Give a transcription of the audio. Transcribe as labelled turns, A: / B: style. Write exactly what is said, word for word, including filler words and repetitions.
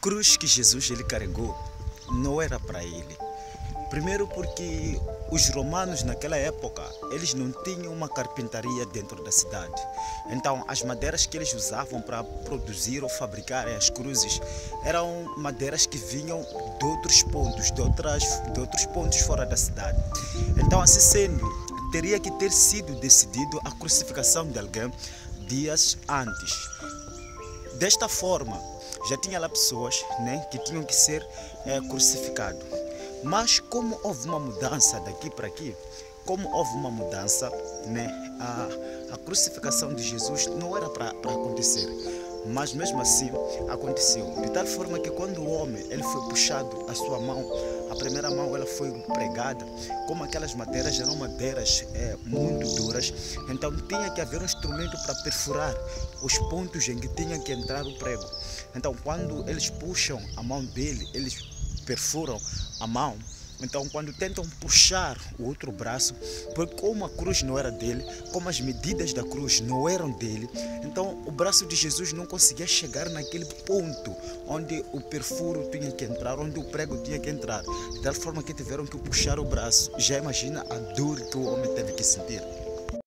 A: cruz que Jesus ele carregou não era para ele. Primeiro porque os romanos naquela época, eles não tinham uma carpintaria dentro da cidade. Então as madeiras que eles usavam para produzir ou fabricar as cruzes eram madeiras que vinham de outros pontos, de, outras, de outros pontos fora da cidade. Então assim sendo, teria que ter sido decidido a crucificação de alguém dias antes. Desta forma, já tinha lá pessoas, né, que tinham que ser é, crucificados. Mas como houve uma mudança daqui para aqui, como houve uma mudança, né, a, a crucificação de Jesus não era para acontecer. Mas mesmo assim aconteceu. De tal forma que quando o homem ele foi puxado, a sua mão, a primeira mão ela foi pregada, como aquelas madeiras eram madeiras é, muito duras, então tinha que haver um instrumento para perfurar os pontos em que tinha que entrar o prego. Então quando eles puxam a mão dele, eles perfuram a mão. Então quando tentam puxar o outro braço, porque como a cruz não era dele, como as medidas da cruz não eram dele, então o braço de Jesus não conseguia chegar naquele ponto onde o perfuro tinha que entrar, onde o prego tinha que entrar, de tal forma que tiveram que puxar o braço. Já imagina a dor que o homem teve que sentir.